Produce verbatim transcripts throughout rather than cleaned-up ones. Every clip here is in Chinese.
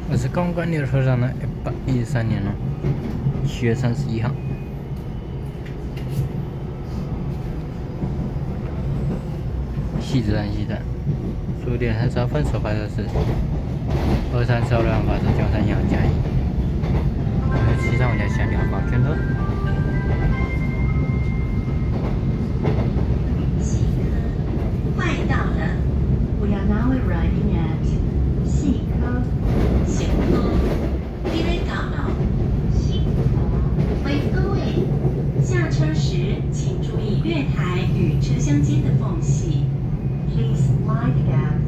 我是刚刚列车上的一百一十三年了，七月三十一号。西子站西站，十五点三十二分首发车是二三四二两发车九三幺加一，七三五加下两方圈车。 快到了 ，We are now arriving at 细科小科，你咧到了，细科，喂各位，下车时请注意月台与车厢间的缝隙。Please mind gap.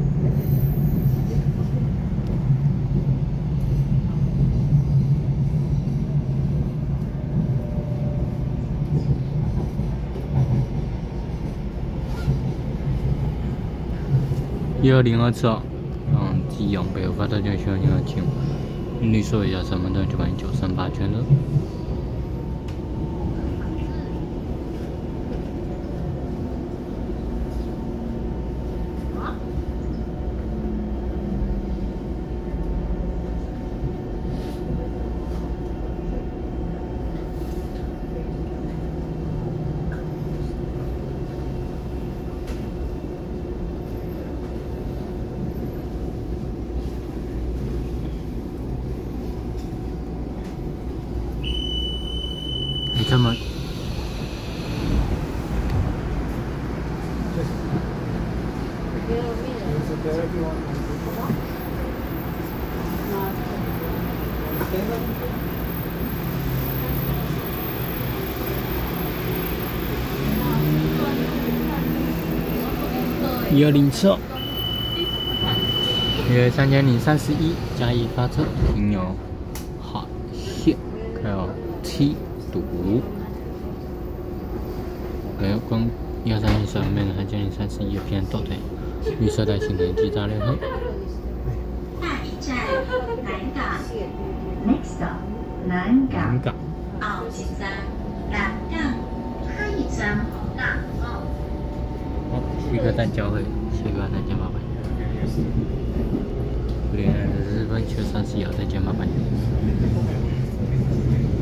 一二零二次号，嗯，基隆北路发车就需要零二七五，绿色一下身份证九百九三八圈的。你这么，一二零次号，约三千零三十一加一发车，停有海线，还有七堵。OK， 光一二三一三面三千零三十一偏倒退，绿色带行人机扎联合。 下一站南港 ，Next stop 南港。 南港。 后一站南港，下一站南港。 好，一个站交汇，下一个再见麻烦。五点二十四分，七月三十一号再见麻烦。